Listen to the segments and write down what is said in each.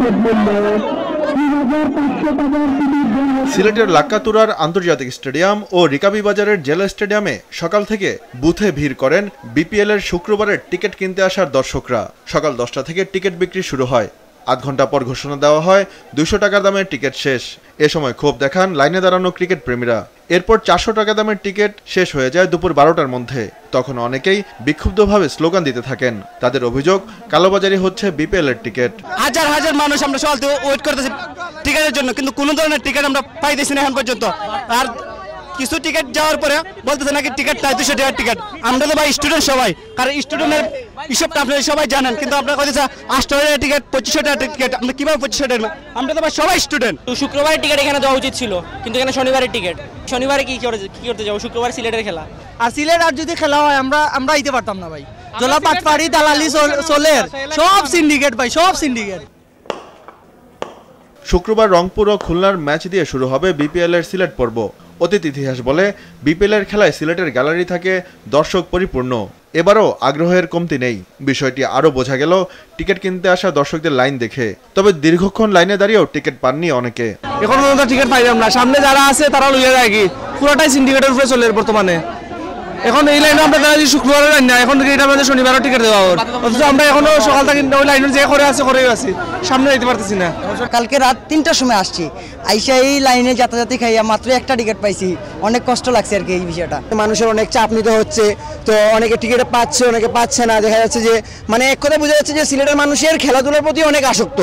সিলেটের লাক্কাতুরার আন্তর্জাতিক স্টেডিয়াম ও রিকাবি বাজারের জেলা স্টেডিয়ামে সকাল থেকে বুথে ভিড় করেন বিপিএল এর শুক্রবারের টিকিট কিনতে আসার দর্শকরা। সকাল 10টা থেকে টিকিট বিক্রি শুরু হয়। আধ ঘন্টা পর ঘোষণা দেওয়া হয় 200 টাকা দামের টিকিট শেষ। এ সময় ক্ষোভ দেখান লাইনে দাঁড়ানো ক্রিকেট প্রেমীরা। এরপর 400 টাকা দামের টিকিট শেষ হয়ে যায় দুপুর 12টার মধ্যে। তখন অনেকেই বিক্ষুব্ধভাবে স্লোগান দিতে থাকেন। তাদের অভিযোগ, কালোবাজারি হচ্ছে বিপিএল এর টিকিট। হাজার হাজার মানুষ আমরা সকাল থেকে ওয়েট করতেছি টিকিটের জন্য, কিন্তু কোনো ধরনের টিকিট আমরা পাইতেছি না এখন পর্যন্ত। আর কিছু টিকিট যাওয়ার পরে বলতেছে নাকি টিকিট 200 টাকার টিকিট। আমরা তো ভাই স্টুডেন্ট সবাই, কারণ স্টুডেন্টের হিসাবটা আপনারা সবাই জানেন, কিন্তু আপনারা কইতেছে 800 টাকার টিকিট, 2500 টাকার টিকিট। আমরা কিভাবে 2500 টাকা? আমরা তো ভাই সবাই স্টুডেন্ট। শুক্রবারের টিকিট এখানে দেওয়া উচিত ছিল, কিন্তু এখানে শনিবারের টিকিট। শনিবারে কি করতে যাবো? শুক্রবার সিলেটের খেলা, আর সিলেট আর যদি খেলা হয় আমরা আইতে পারতাম না ভাই। জলা পাটপাড়ি দালালি চলের সব সিন্ডিকেট ভাই, সব সিন্ডিকেট। শুক্রবার রংপুর ও খুলনার ম্যাচ দিয়ে শুরু হবে বিপিএল এর সিলেট পর্ব। অতীত ইতিহাস বলে বিপিএল এর খেলায় সিলেটের গ্যালারি থাকে দর্শক পরিপূর্ণ। এবারও আগ্রহের কমতি নেই। বিষয়টি আরও বোঝা গেল টিকিট কিনতে আসা দর্শকদের লাইন দেখে। তবে দীর্ঘক্ষণ লাইনে দাঁড়িয়েও টিকিট পাননি অনেকে। এখন পর্যন্ত টিকিট পাইলাম না। সামনে যারা আছে তারা লইয়া যায় কি, পুরোটাই সিন্ডিকেটের উপরে চলে বর্তমানে। এখন এই লাইনে আমরা দাঁড়াচ্ছি শুক্রবারের লাইন না, এখন এটা আমাদের শনিবারও টিকিট দেওয়া হবে। অথচ আমরা এখনো সকাল থেকে ওই লাইনে যে করে আছি সামনে যেতে পারতেছি না। কালকে রাত 3টার সময় আসছি, আইসা এই লাইনে যাতায়াতি খাইয়া মাত্র একটা টিকিট পাইছি। অনেক কষ্ট লাগছে আর কি এই বিষয়টা। মানুষের অনেক চাপ নিতে হচ্ছে, তো অনেকে টিকিট পাচ্ছে, অনেকে পাচ্ছে না। দেখা যাচ্ছে যে মানে এক কথা বোঝা যাচ্ছে যে সিলেটের মানুষের খেলাধুলার প্রতি অনেক আসক্ত।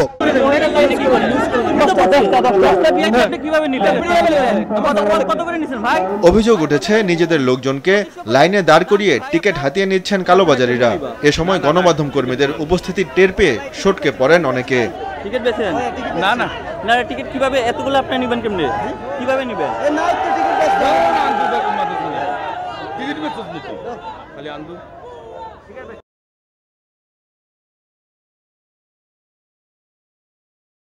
অভিযোগ উঠেছে, নিজেদের লোকজনকে লাইনে দাঁড় করিয়ে টিকিট হাতিয়ে নিচ্ছেন কালোবাজারিরা। এ সময় গণমাধ্যম কর্মীদের উপস্থিতি টের পেয়ে সটকে পড়েন অনেকে। টিকিট বেচেন? না না না, টিকিট কিভাবে এতগুলো আপনি নেবেন? কেমনে কিভাবে নেবেন?